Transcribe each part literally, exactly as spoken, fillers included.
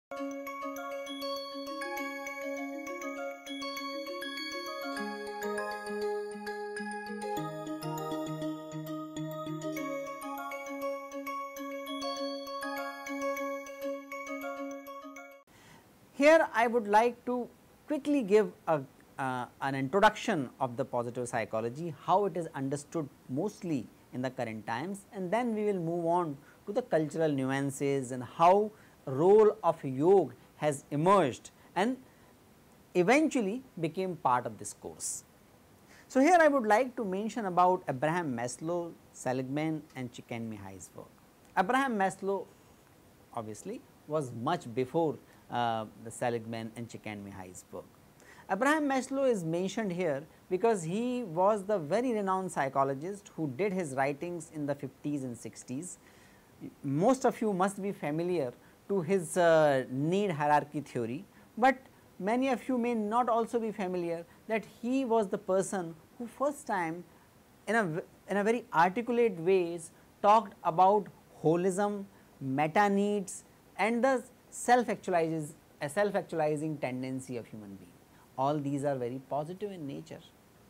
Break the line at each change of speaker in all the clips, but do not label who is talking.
Here I would like to quickly give a, uh, an introduction of the positive psychology, how it is understood mostly in the current times, and then we will move on to the cultural nuances and how role of yoga has emerged and eventually became part of this course. So, here I would like to mention about Abraham Maslow, Seligman and Csikszentmihalyi's work. Abraham Maslow obviously was much before uh, the Seligman and Csikszentmihalyi's work. Abraham Maslow is mentioned here because he was the very renowned psychologist who did his writings in the fifties and sixties. Most of you must be familiar to his uh, need hierarchy theory, but many of you may not also be familiar that he was the person who first time in a, in a very articulate ways talked about holism, meta needs and the self actualizes a self actualizing tendency of human being. All these are very positive in nature.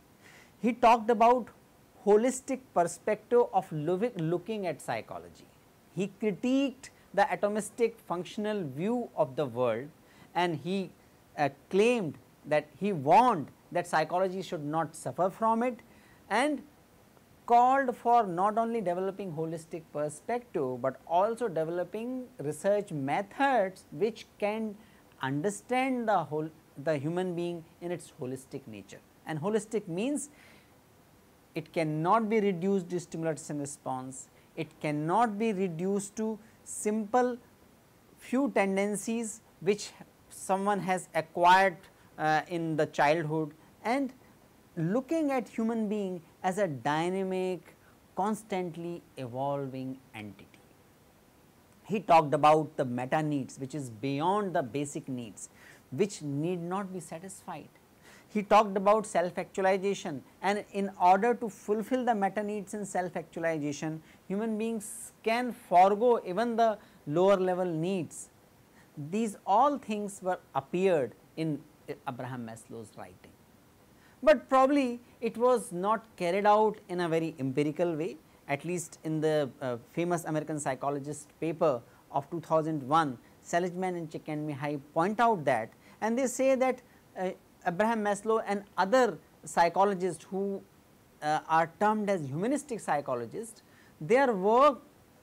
He talked about holistic perspective of looking at psychology. He critiqued the atomistic functional view of the world, and he uh, claimed that he warned that psychology should not suffer from it, and called for not only developing holistic perspective, but also developing research methods which can understand the whole the human being in its holistic nature. And holistic means it cannot be reduced to stimulus and response, it cannot be reduced to simple few tendencies which someone has acquired uh, in the childhood, and looking at human being as a dynamic, constantly evolving entity. He talked about the meta needs, which is beyond the basic needs, which need not be satisfied. He talked about self actualization, and in order to fulfill the meta needs and self actualization, human beings can forego even the lower level needs. These all things were appeared in Abraham Maslow's writing, but probably it was not carried out in a very empirical way. At least in the uh, famous American psychologist paper of two thousand one, Seligman and Csikszentmihalyi point out that, and they say that uh, Abraham Maslow and other psychologists who uh, are termed as humanistic psychologists, their work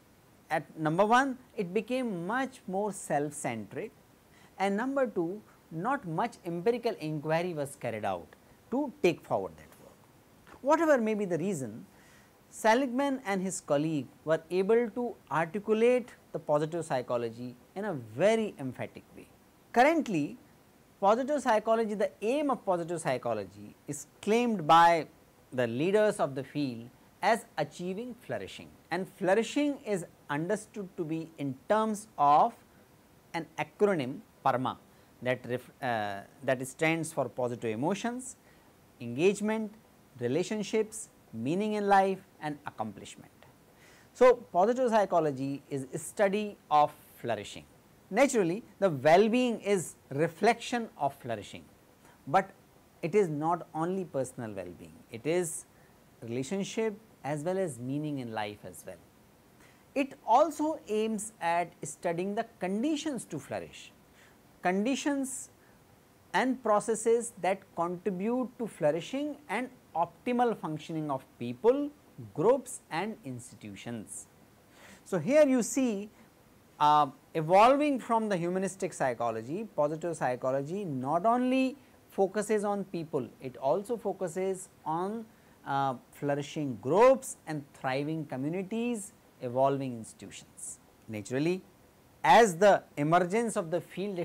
at number one, it became much more self centric, and number two, not much empirical inquiry was carried out to take forward that work. Whatever may be the reason, Seligman and his colleague were able to articulate the positive psychology in a very emphatic way. Currently, positive psychology, the aim of positive psychology is claimed by the leaders of the field as achieving flourishing, and flourishing is understood to be in terms of an acronym PARMA that, ref, uh, that stands for positive emotions, engagement, relationships, meaning in life and accomplishment. So, positive psychology is a study of flourishing. Naturally, the well-being is reflection of flourishing, but it is not only personal well-being, it is relationship as well as meaning in life as well. It also aims at studying the conditions to flourish, conditions and processes that contribute to flourishing and optimal functioning of people, groups and institutions. So, here you see uh, evolving from the humanistic psychology, positive psychology not only focuses on people, it also focuses on uh, flourishing groups and thriving communities, evolving institutions. Naturally, as the emergence of the field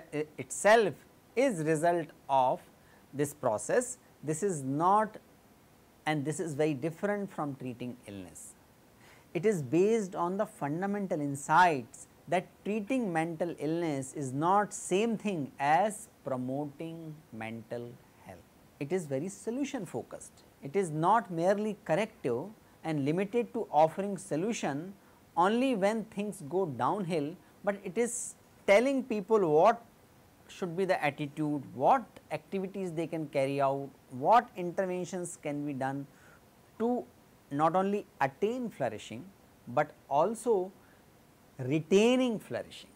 itself is result of this process, this is not, and this is very different from treating illness. It is based on the fundamental insights that treating mental illness is not same thing as promoting mental health. It is very solution focused. It is not merely corrective and limited to offering solution only when things go downhill, but it is telling people what should be the attitude, what activities they can carry out, what interventions can be done to not only attain flourishing, but also retaining flourishing.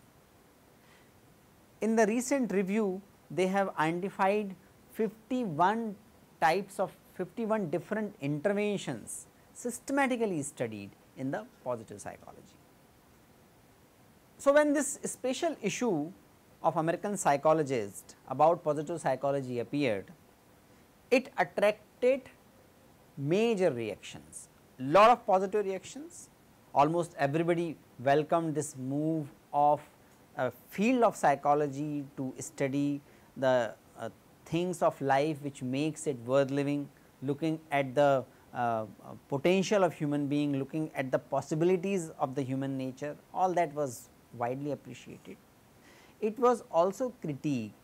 In the recent review, they have identified fifty-one types of fifty-one different interventions systematically studied in the positive psychology. So, when this special issue of American psychologists about positive psychology appeared, it attracted major reactions, lot of positive reactions. Almost everybody welcomed this move of a field of psychology to study the uh, things of life which makes it worth living, looking at the uh, potential of human being, looking at the possibilities of the human nature, all that was widely appreciated. It was also critiqued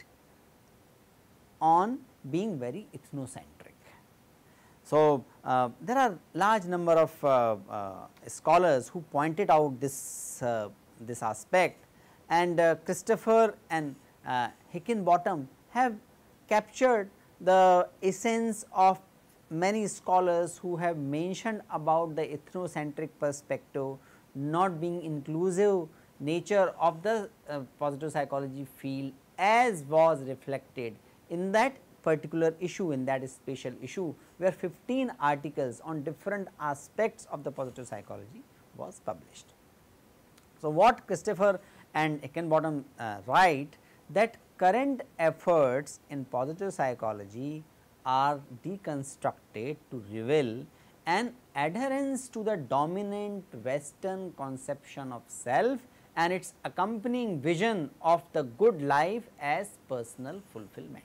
on being very ethnocentric. So, uh, there are large number of uh, uh, scholars who pointed out this, uh, this aspect, and uh, Christopher and uh, Hickenbottom have captured the essence of many scholars who have mentioned about the ethnocentric perspective not being inclusive nature of the uh, positive psychology field, as was reflected in that particular issue, in that special issue, where fifteen articles on different aspects of the positive psychology was published. So, what Christopher and Hickenbottom uh, write, that current efforts in positive psychology are deconstructed to reveal an adherence to the dominant Western conception of self and its accompanying vision of the good life as personal fulfillment.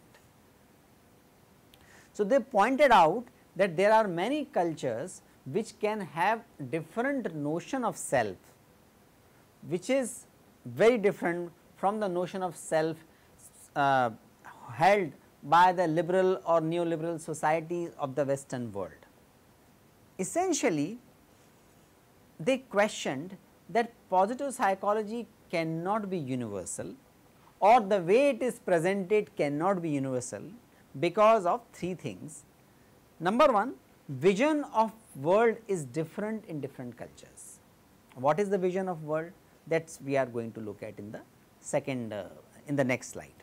So, they pointed out that there are many cultures which can have different notion of self, which is very different from the notion of self uh, held by the liberal or neoliberal societies of the Western world. Essentially, they questioned that positive psychology cannot be universal, or the way it is presented cannot be universal, because of three things. Number one, vision of world is different in different cultures. What is the vision of world? That is we are going to look at in the second uh, in the next slide.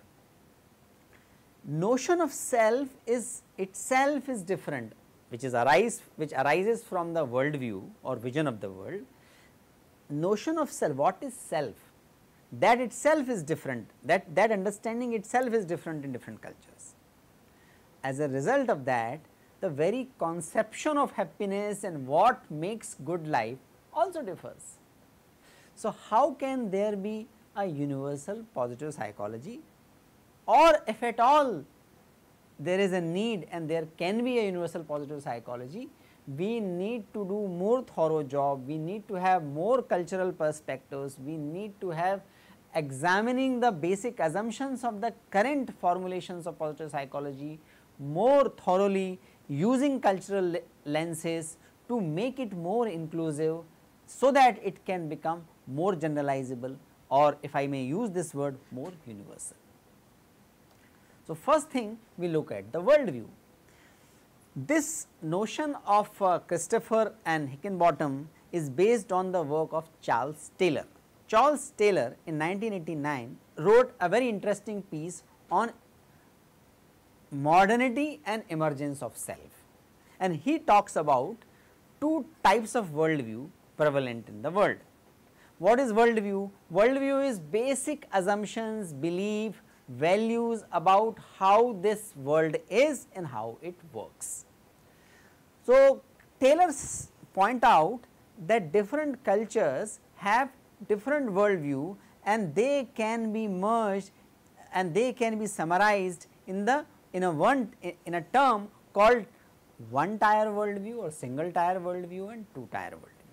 Notion of self is itself is different, which is arise which arises from the world view or vision of the world. Notion of self, what is self? That itself is different, that that understanding itself is different in different cultures. As a result of that, the very conception of happiness and what makes good life also differs. So, how can there be a universal positive psychology, or if at all there is a need and there can be a universal positive psychology, we need to do more thorough job, we need to have more cultural perspectives, we need to have examining the basic assumptions of the current formulations of positive psychology more thoroughly, using cultural lenses to make it more inclusive, so that it can become more generalizable, or if I may use this word, more universal. So, first thing we look at the world view. This notion of uh, Christopher and Hickenbottom is based on the work of Charles Taylor. Charles Taylor in nineteen eighty-nine wrote a very interesting piece on modernity and emergence of self, and he talks about two types of worldview prevalent in the world. What is worldview? Worldview is basic assumptions, belief, values about how this world is and how it works. So, Taylor point out that different cultures have different worldview, and they can be merged and they can be summarized in the in a one in a term called one tier worldview or single tier worldview and two tier worldview.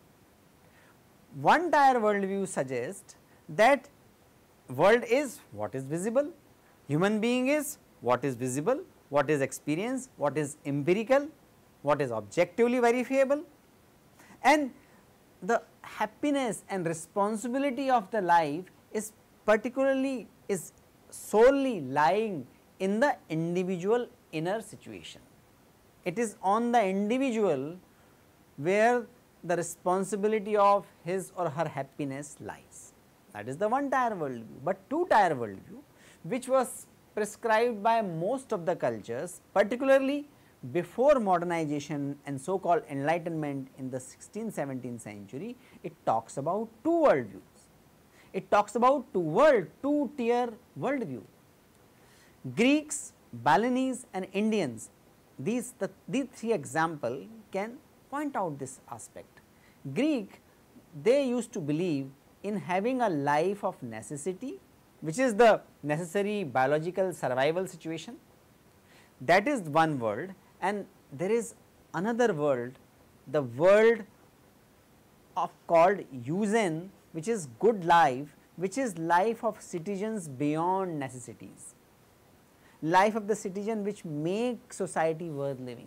One tier worldview suggests that world is what is visible, human being is what is visible, what is experienced, what is empirical, what is objectively verifiable, and the happiness and responsibility of the life is particularly is solely lying in the individual inner situation. It is on the individual where the responsibility of his or her happiness lies. That is the one tier worldview, but two tier worldview, which was prescribed by most of the cultures, particularly before modernization and so called enlightenment in the sixteenth seventeenth century, it talks about two worldviews. It talks about two world, two tier worldview. Greeks, Balinese and Indians, these the these three example can point out this aspect. Greek, they used to believe in having a life of necessity, which is the necessary biological survival situation. That is one world, and there is another world, the world of called eugen, which is good life, which is life of citizens beyond necessities, life of the citizen which makes society worth living.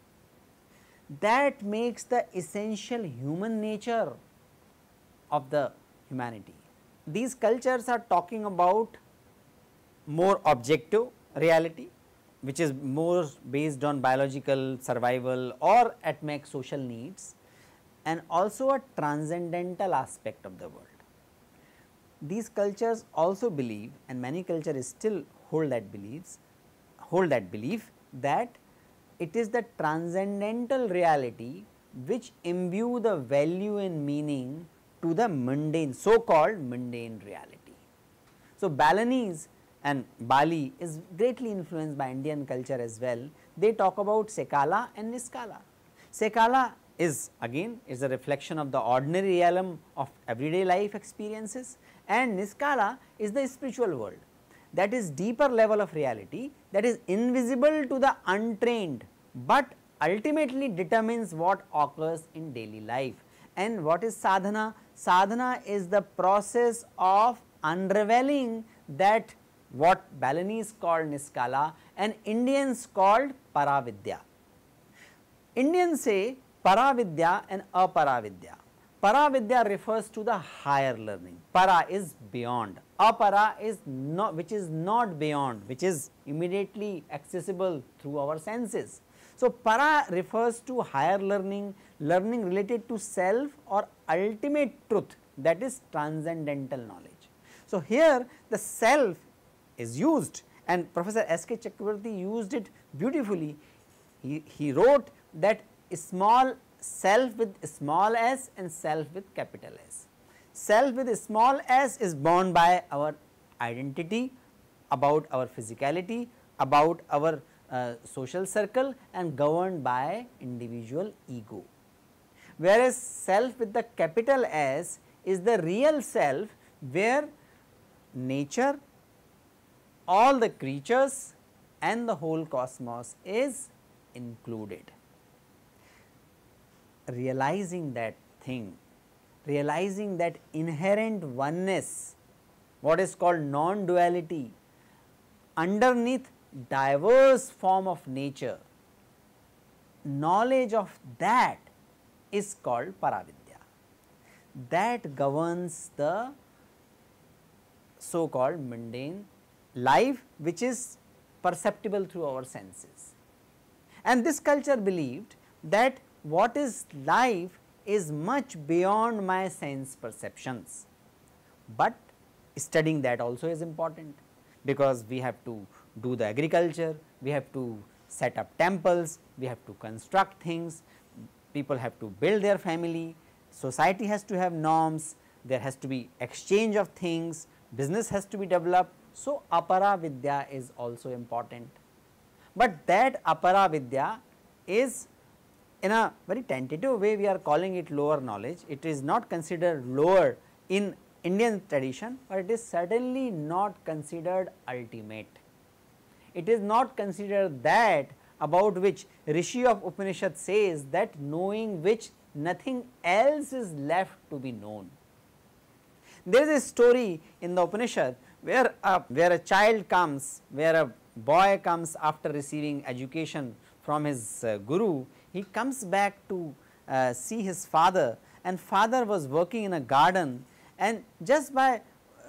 That makes the essential human nature of the humanity. These cultures are talking about more objective reality, which is more based on biological survival or at max social needs, and also a transcendental aspect of the world. These cultures also believe, and many cultures still hold that beliefs, hold that belief that it is the transcendental reality which imbue the value and meaning to the mundane, so called mundane reality. So, Balinese and Bali is greatly influenced by Indian culture as well. They talk about Sekala and Niskala. Sekala is again is a reflection of the ordinary realm of everyday life experiences, and Niskala is the spiritual world, that is deeper level of reality that is invisible to the untrained, but ultimately determines what occurs in daily life. And what is sadhana? Sadhana is the process of unraveling that what Balinese called Niskala and Indians called Paravidya. Indians say Paravidya and Aparavidya. Paravidya refers to the higher learning, para is beyond, apara is not, which is not beyond, which is immediately accessible through our senses. So, para refers to higher learning, learning related to self or ultimate truth, that is transcendental knowledge. So, here the self is used, and Professor S K Chakravarti used it beautifully. He, he wrote that small self with small s and self with capital S. Self with small s is born by our identity, about our physicality, about our uh, social circle, and governed by individual ego. Whereas, self with the capital S is the real self, where nature, all the creatures and the whole cosmos is included. Realizing that thing, realizing that inherent oneness, what is called non-duality, underneath diverse form of nature, knowledge of that is called Paravidya. That governs the so called mundane life, which is perceptible through our senses. And this culture believed that what is life is much beyond my sense perceptions, but studying that also is important, because we have to do the agriculture, we have to set up temples, we have to construct things, people have to build their family, society has to have norms, there has to be exchange of things, business has to be developed. So, apara vidya is also important, but that apara vidya is in a very tentative way we are calling it lower knowledge. It is not considered lower in Indian tradition, but it is certainly not considered ultimate. It is not considered that about which Rishi of Upanishad says that knowing which nothing else is left to be known. There is a story in the Upanishad where a, where a child comes, where a boy comes after receiving education from his uh, guru. He comes back to uh, see his father, and father was working in a garden, and just by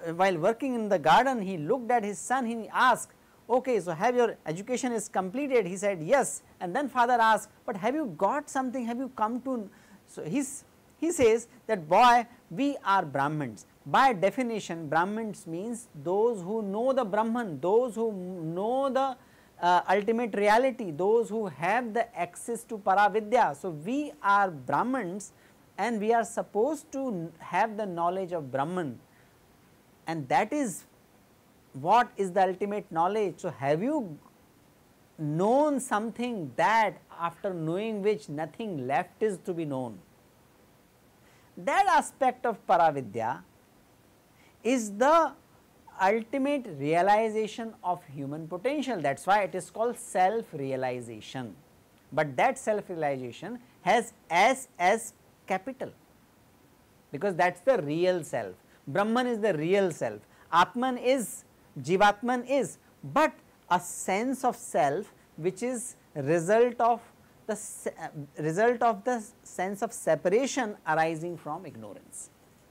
while working in the garden, he looked at his son, he asked, okay, so have your education is completed? He said yes, and then father asked, but have you got something, have you come to, so he's, he says that boy, we are Brahmins. By definition, Brahmins means those who know the Brahman, those who know the uh, ultimate reality, those who have the access to Paravidya. So, we are Brahmins and we are supposed to have the knowledge of Brahman, and that is what is the ultimate knowledge. So, have you known something that after knowing which nothing left is to be known? That aspect of Paravidya is the ultimate realization of human potential. That is why it is called self realization, but that self realization has S as capital, because that is the real self. Brahman is the real self, Atman is, Jivatman is, but a sense of self which is result of the uh, result of the sense of separation arising from ignorance.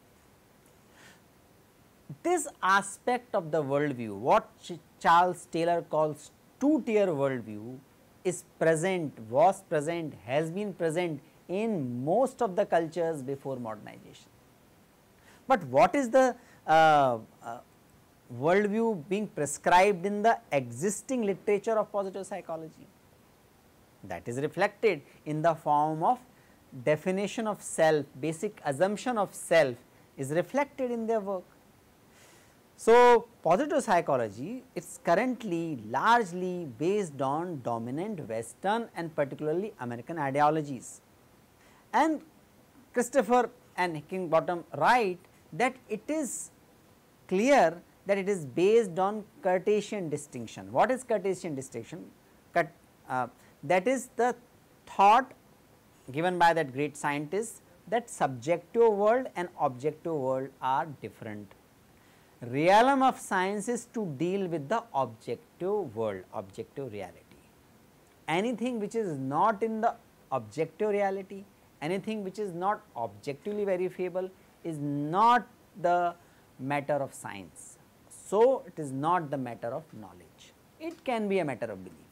This aspect of the worldview, what Ch Charles Taylor calls two-tier worldview, is present, was present, has been present in most of the cultures before modernization. But what is the uh, uh, worldview being prescribed in the existing literature of positive psychology? That is reflected in the form of definition of self, basic assumption of self is reflected in their work. So, positive psychology is currently largely based on dominant Western and particularly American ideologies, and Christopher and Hickinbottom write that it is clear that it is based on Cartesian distinction. What is Cartesian distinction? Cut, uh, that is the thought given by that great scientist that subjective world and objective world are different. Realm of science is to deal with the objective world, objective reality. Anything which is not in the objective reality, anything which is not objectively verifiable is not the matter of science. So, it is not the matter of knowledge, it can be a matter of belief.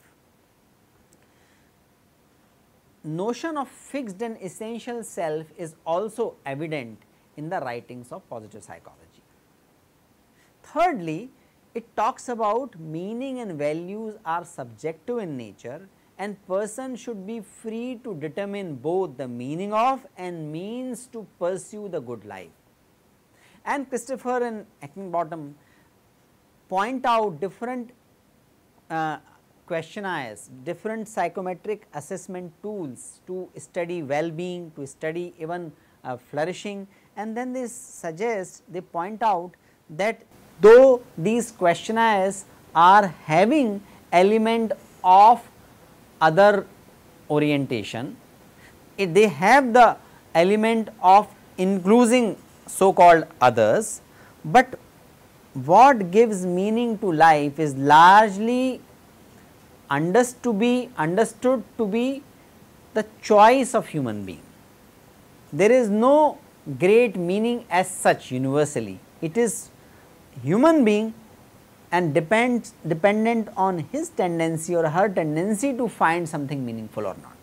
Notion of fixed and essential self is also evident in the writings of positive psychology. Thirdly, it talks about meaning and values are subjective in nature, and person should be free to determine both the meaning of and means to pursue the good life. And Christopher and Hickinbottom point out different uh, questionnaires, different psychometric assessment tools to study well-being, to study even uh, flourishing, and then they suggest, they point out that though these questionnaires are having element of other orientation, it, they have the element of including so called others, but what gives meaning to life is largely understood to be, understood to be the choice of human being. There is no great meaning as such universally, it is human being and depends dependent on his tendency or her tendency to find something meaningful or not.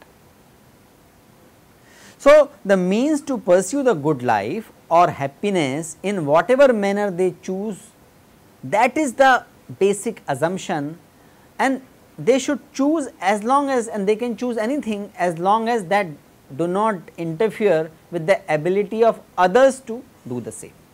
So, the means to pursue the good life or happiness in whatever manner they choose, that is the basic assumption, and they should choose as long as, and they can choose anything as long as that do not interfere with the ability of others to do the same.